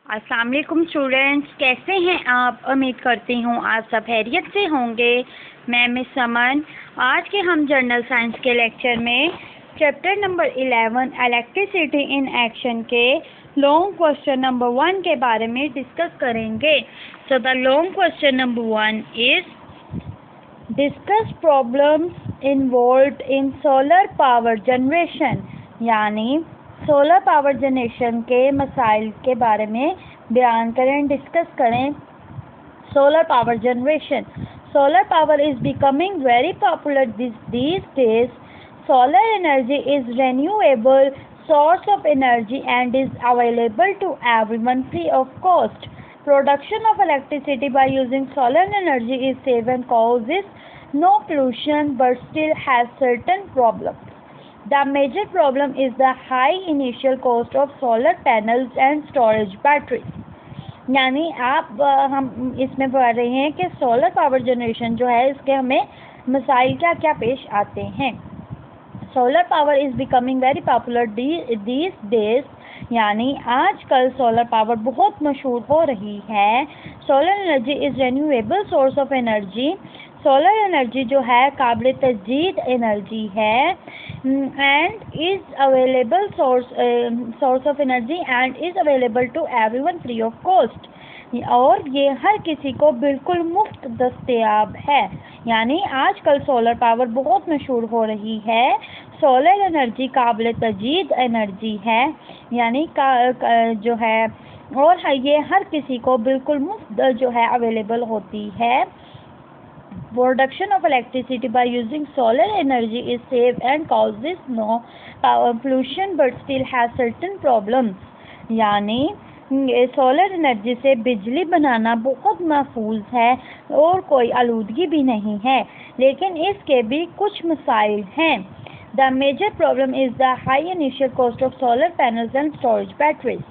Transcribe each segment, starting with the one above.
अस्सलाम वालेकुम स्टूडेंट्स, कैसे हैं आप? उम्मीद करती हूँ आप सब खैरियत से होंगे। मैं मिस समन। आज के हम जनरल साइंस के लेक्चर में chapter number 11 electricity in action के लॉन्ग क्वेश्चन नंबर 1 के बारे में डिस्कस करेंगे। So the long question number 1 is discuss problems involved in solar power generation, यानी सोलर पावर जनरेशन के मसाइल के बारे में बयान करें, डिस्कस करें। Solar power generation. Solar power is becoming very popular these days. Solar energy is renewable source of energy and is available to everyone free of cost. Production of electricity by using solar energy is safe and causes no pollution but still has certain problems. The major problem is the high initial cost of solar panels and storage batteries. यानी हम इसमें पढ़ रहे हैं कि solar power generation जो है इसके हमें मसाइल क्या क्या पेश आते हैं। Solar power is becoming very popular these days, यानी आजकल सोलर पावर बहुत मशहूर हो रही है। Solar energy is renewable source of energy. Solar energy जो है काबिल तजदीद एनर्जी है and is available source of energy and is available to everyone free of cost, और ये हर किसी को बिल्कुल मुफ्त दस्तयाब है। यानी आजकल सोलर पावर बहुत मशहूर हो रही है। सोलर एनर्जी काबिल तजदीद एनर्जी है, यानी जो है, और ये हर किसी को बिल्कुल मुफ्त जो है अवेलेबल होती है। Production of electricity by using solar energy is safe and causes no power pollution but still has certain problems. यानी सोलर एनर्जी से बिजली बनाना बहुत महफूज है और कोई आलूदगी भी नहीं है, लेकिन इसके भी कुछ मसाइल हैं। The major problem is the high initial cost of solar panels and storage batteries.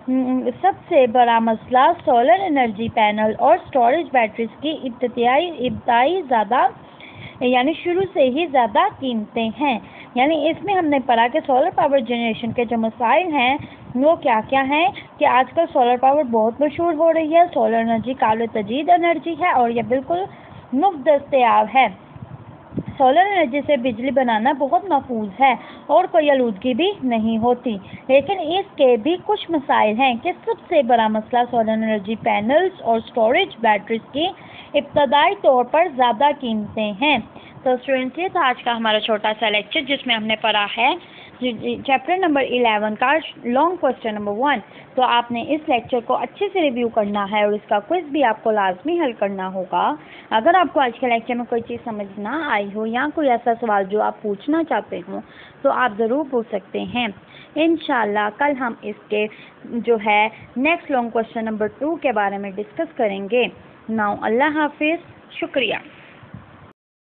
सबसे बड़ा मसला सोलर एनर्जी पैनल और स्टोरेज बैटरीज की इब्तदाई ज़्यादा यानी शुरू से ही ज़्यादा कीमतें हैं। यानी इसमें हमने पढ़ा कि सोलर पावर जनरेशन के जो मसाइल हैं वो क्या क्या हैं कि आजकल सोलर पावर बहुत मशहूर हो रही है। सोलर एनर्जी काबिल तजदीद एनर्जी है और यह बिल्कुल मुफ्त दस्तयाब है। सोलर एनर्जी से बिजली बनाना बहुत महफूज है और कोई आलूदगी भी नहीं होती, लेकिन इसके भी कुछ मसाइल हैं कि सबसे बड़ा मसला सोलर एनर्जी पैनल्स और स्टोरेज बैटरीज की इब्तदाई तौर पर ज़्यादा कीमतें हैं। तो स्टूडेंट्स, ये था आज का हमारा छोटा सा लेक्चर जिसमें हमने पढ़ा है चैप्टर नंबर 11 का लॉन्ग क्वेश्चन नंबर 1। तो आपने इस लेक्चर को अच्छे से रिव्यू करना है और इसका क्विज भी आपको लाजमी हल करना होगा। अगर आपको आज के लेक्चर में कोई चीज़ समझ ना आई हो या कोई ऐसा सवाल जो आप पूछना चाहते हो तो आप ज़रूर पूछ सकते हैं। इंशाल्लाह कल हम इसके जो है नेक्स्ट लॉन्ग क्वेश्चन नंबर 2 के बारे में डिस्कस करेंगे। नाउ अल्लाह हाफिज़, शुक्रिया।